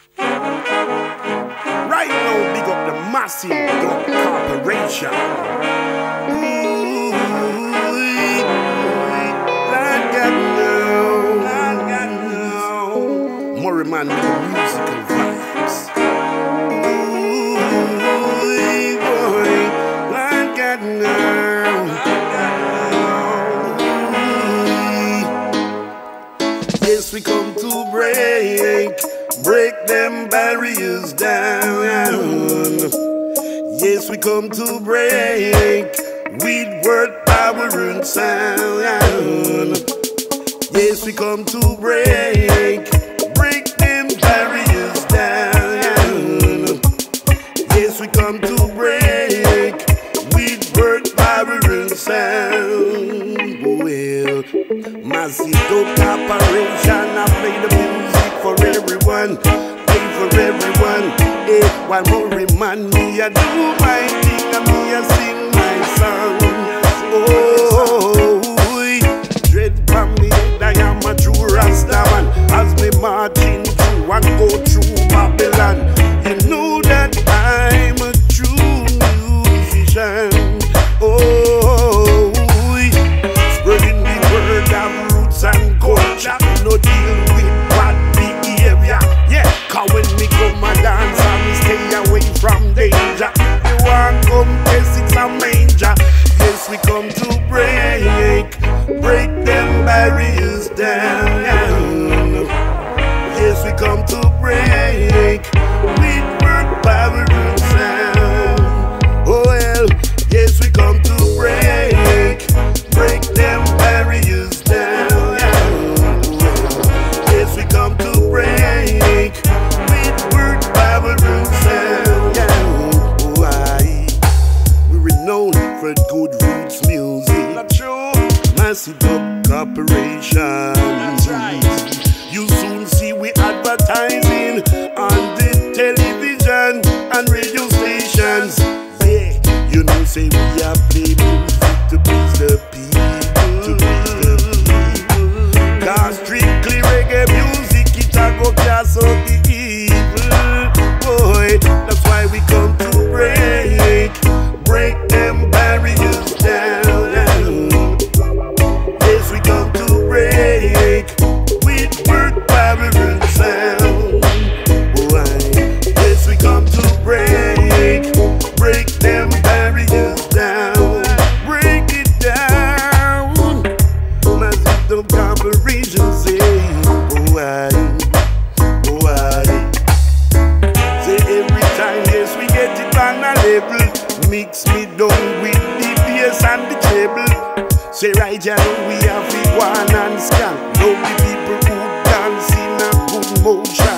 Right now, big up the massive dub corporation. Murray man with the musical vibes. Yes, we come to break them barriers down. Yes, we come to break with word, power and sound. Yes, we come to break them barriers down. Yes, we come to break with word, power and sound. Well, massive dub corporation, I play the music for everyone, play for everyone. Hey, while Murray man, me I do my thing and me I sing my song. Oh, dread from me, I am a true Rastaman. As me marching through and go through Babylon, you know that I'm a true musician. Oh, spreading the word of roots and culture, no deal with bad behavior. Yeah, cause when me come and dance, I will stay away from danger. You want come test, it's a manger. Yes, we come to break them barriers down. Yes, we come to break with word, power and sound. Oh well, yes, we come to break them barriers down. Yes, we come to break with word, power and sound. Why? We're renowned for good roots music. Not true. Massive dub corporation. That's right. You soon see we advertising on the television and radio stations. Yeah, you know say we are play music to please the people, to please the people. Cause strictly reggae music, it a go cast out the evil. Boy, that's why we come to break them barriers down. Yes, we come to break with word, power and sound. Yes, we come to break them barriers down. Break it down. Massive dub corporation say, why? Say every time, yes, we get it on a label. Mix me down with the bass and the treble. Say right now we have to go on and scan. Love the people who dance in a good motion.